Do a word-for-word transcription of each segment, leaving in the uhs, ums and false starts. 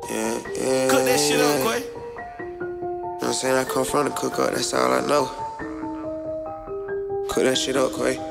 Yeah, yeah. Cook that shit up, Quay. You know what I'm saying? I come from the cook up, that's all I know. Cook that shit up, Quay.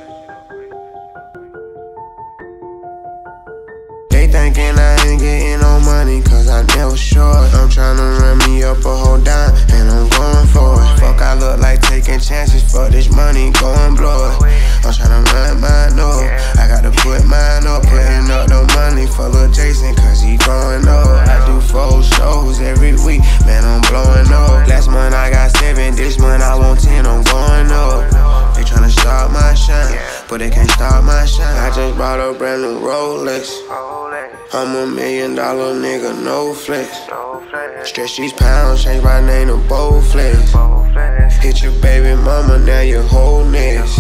They thinking I ain't getting no money, cause I never short. I'm tryna run me up a whole dime, and I'm going for it. Fuck, I look like taking chances, fuck this money, go and blow it. I'm tryna run mine up, I gotta put mine up. Putting up the money for Lil Jason, cause he growing up. I do four shows every week, man, I'm blowing up. Last month I got seven, this month I want ten, I'm going up. They tryna stop my shine, but they can't stop my shine. I just bought a brand new Rolex. I'm a million dollar nigga, no flex. Stretch these pounds, change my name to Bowflex. Hit your baby mama, now your whole next.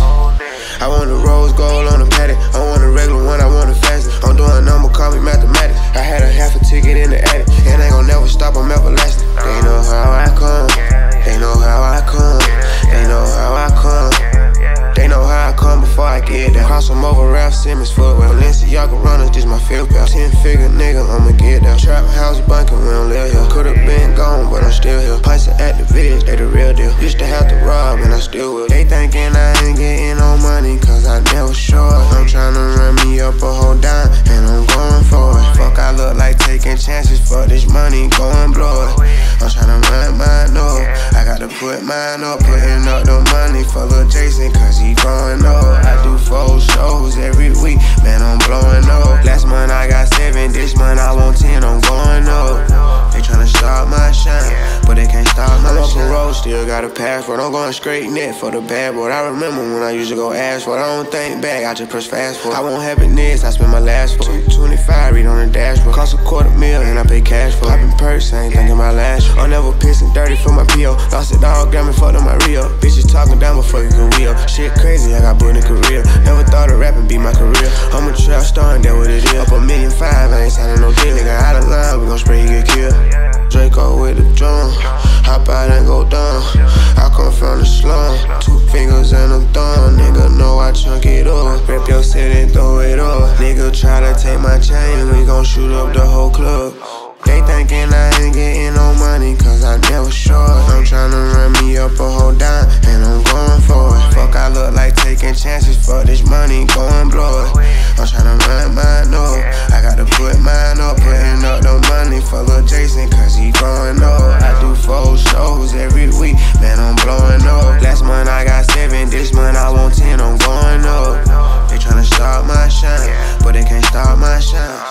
I want a rose gold on the paddock, I want a regular one, I want a fast. I'm doing number, call me mathematics. I had a half a ticket in the attic, and they gon' never stop, I'm everlasting. They know how I come, they know how I come, they know how I come. They know how I come before I get there. Cross them over Ralph Simmons footwear. Balenciaga runners, just my fifth pair. Ten figure nigga, I'ma get there. Trap house bunkin', we don't live here. Could've been gone, but I'm still here. Pints of activists, they the real deal. Used to have to rob, and I still will. They thinking I ain't getting no money, cause I never short. I'm tryna run me up a whole dime, and I'm going for it. Fuck, I look like taking chances, fuck this money, go and blow it. I'm tryna run mine up, I gotta put mine up. Putting up the money for Lil Jason, cause he growing up. I do four shows every week, man, I'm blowing up. Last month I got seven, this month I want ten, I'm going up. They tryna stop my shine, but they can't stop my shine. I'm up a road, still got a passport, I'm going straight net for the bad boy. I remember when I used to go ask for it, I don't think back, I just press fast forward. I want happiness, I spend my last for two twenty-five, read on the dashboard. Cost a quarter mil, and I pay cash for it. Poppin' perks, I ain't thinking my last one. I'm never pissing dirty for my P O. Lost it all, got me fucked on my Rio. Bitches talking down before you can wheel. Shit crazy, I got put in a career. Never thought of rapping be my career. I'm a trap star and that what it is. Up a million five, I ain't signing no deal. Nigga out of line, we gon' spray, you get killed. Draco with the drum, hop out and go down. I come from the slum, two fingers and a thumb. Nigga know I chunk it up, rip your city and throw it up. Nigga try to take my chain, we gon' shoot up the whole club. They thinking I ain't getting no money, cause I never short. I'm tryna run me up a whole dime, and I'm going for it. Fuck, I look like taking chances, fuck this money, go and blow it. I'm tryna run mine up, I gotta put mine up. Putting up the money for Lil Jason, cause he growing up. I do four shows every week, man, I'm blowing up. Last month I got seven, this month I want ten, I'm going up. They tryna stop my shine, but they can't stop my shine.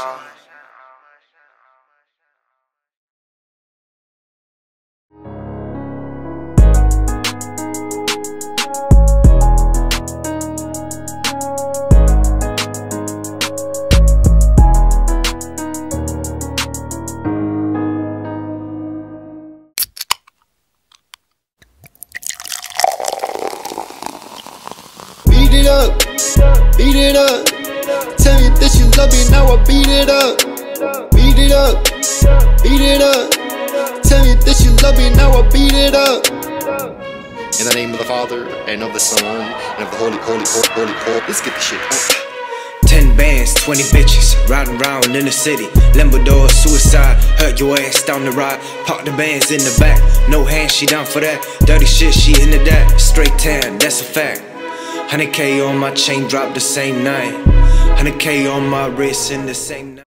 Beat it up, beat it up. Tell me that you love me, now I beat it up. Beat it up, beat it up. Tell me that you love me, now I beat it up. In the name of the Father, and of the Son, and of the Holy, Holy, Holy, Holy, Holy. Let's get this shit on. Ten bands, twenty bitches, riding around in the city. Lambo suicide, hurt your ass down the ride. Park the bands in the back, no hands, she down for that. Dirty shit, she into that. Straight tan, that's a fact. one hundred K on my chain, drop the same night. one hundred K on my wrist in the same night.